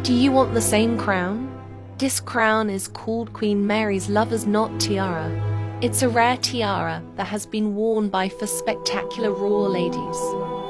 Do you want the same crown? This crown is called Queen Mary's Lover's Knot Tiara. It's a rare tiara that has been worn by for spectacular royal ladies.